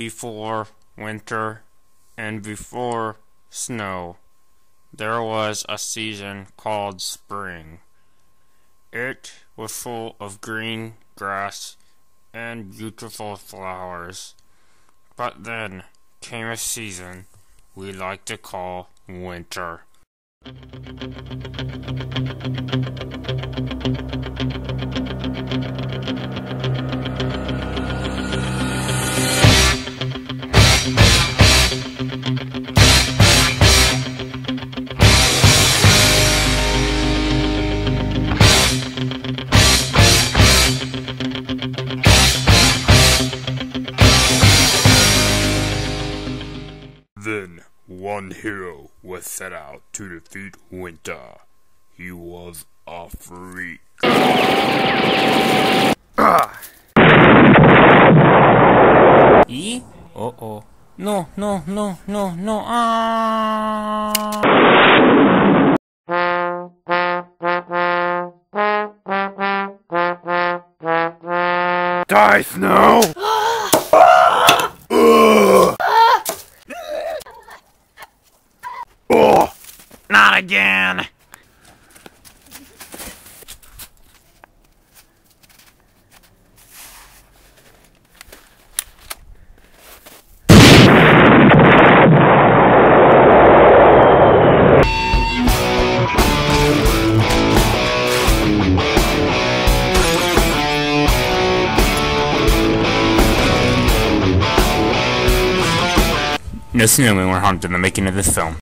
before winter and before snow, there was a season called spring. It was full of green grass and beautiful flowers. But then came a season we like to call winter. Then one hero was set out to defeat winter. He was a freak. E? Uh-oh. No, no, no, no, no. Die, Snow! Not again! No snowmen were harmed in the making of this film.